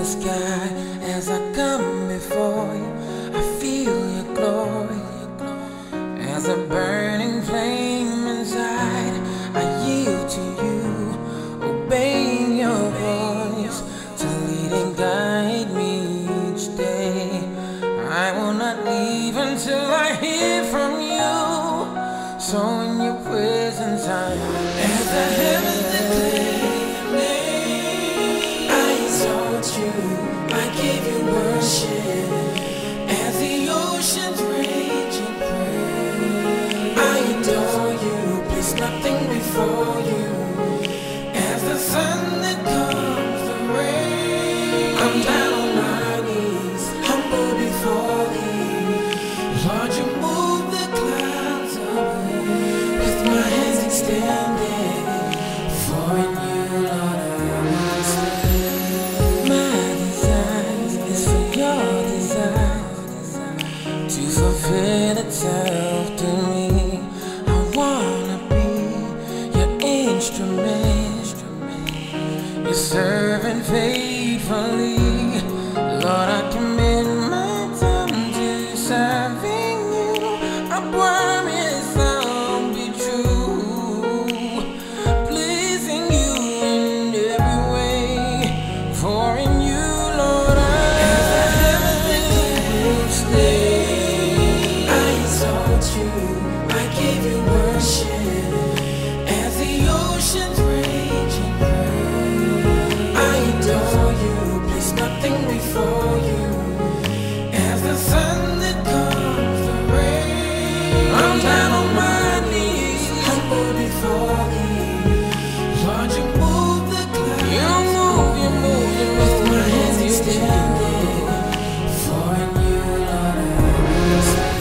sky as I come before you. I feel your glory as a burning flame inside. I yield to you, obeying your voice to lead and guide me each day. I will not leave until I hear from you. So in your presence I am. As the heavens declare your name, I exalt you, I give you worship. As the oceans rage and pray, I adore you, place nothing before you. As the sun that comes the rain, I'm down on my knees, humble before thee. Lord, you move the clouds away with my hands extended. For in you, Lord, I will stay. My desire is for your desire to fulfill itself to me. I wanna be your instrument, your servant faithfully. Lord, I commit my tongue to serving you. I promise I'll be true, pleasing you in every way. For in you, Lord, I will stay. I exalt you, I give you worship. As the oceans rage and pray, I adore you, place nothing before you. As the sun that comes the rain, I'm down on my knees, humble before thee. Lord, you move the clouds, you move with my hands extended. For in you, Lord, I will stay.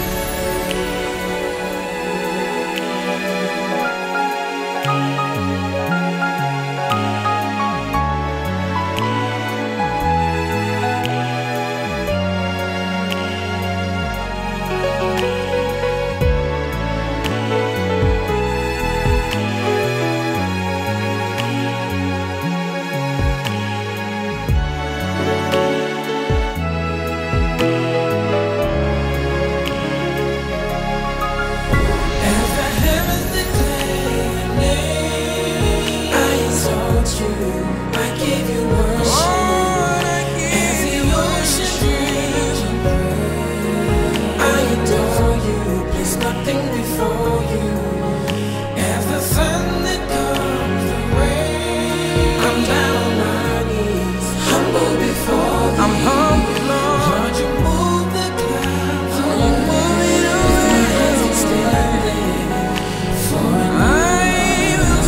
As the heavens declare your name, I exalt you, I give you worship. As the oceans rage and pray, I adore you, place nothing before you. As the sun that comes the rain, I'm down on my knees, humble before thee. I'm humble, Lord. Lord, you move the clouds, you move it with my hands extended. For I will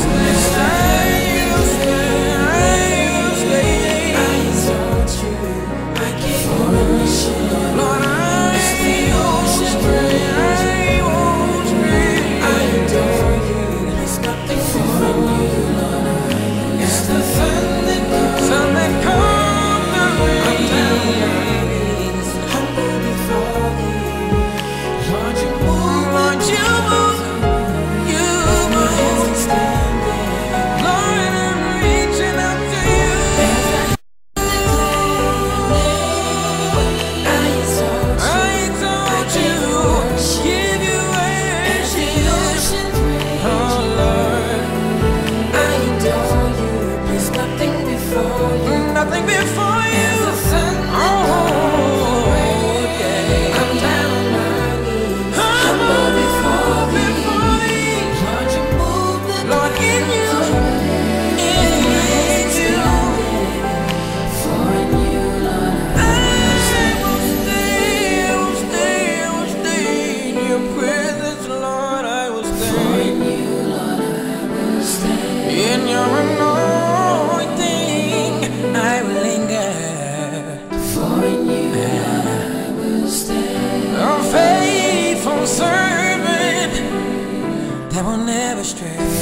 stay, I exalt you, I give you worship. Lord, as the ocean rage, I won't stray. I adore you, there's nothing for you, Lord. As the sun that comes the rain, I'm down on my knees, humble before thee. Lord, you move, Lord, you move, you move. Lord, I'm reaching out to you. I exalt you, give you worship. Oh Lord, I adore you, there's nothing before you. Nothing before you. As the sun yeah. I'm down on my knees, humble before thee. Lord, you move the Lord, in you, for in you, Lord, I will stay in your presence, Lord, I will stay. For in you, Lord, I will stay. In your anointing, I will linger. For in you, Lord, I will stay. A faithful servant that will never stray.